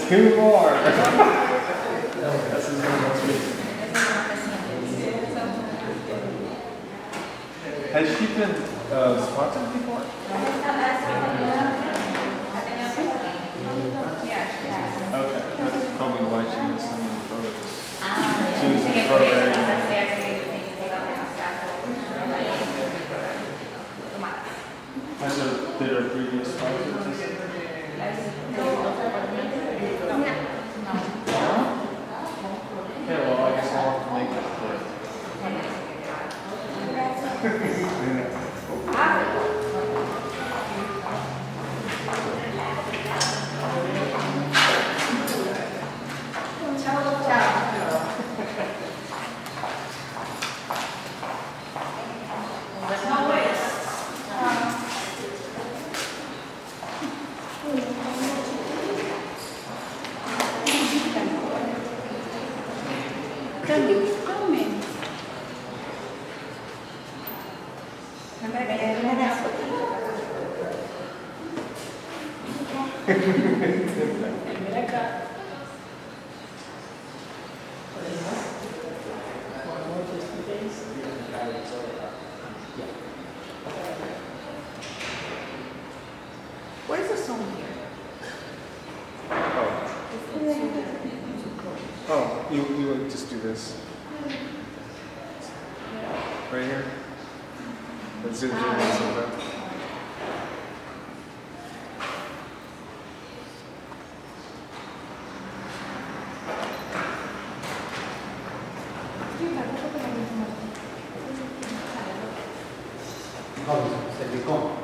Two more. Has she been sponsored before? Okay, that's probably why she was so many photos. She was in the program. Did her previous sponsor? Okay, well, I guess I'll have to make that clear. What is the song here? Oh, you would just do this. Right here. Let's zoom in a little bit. Vamos, Servicom.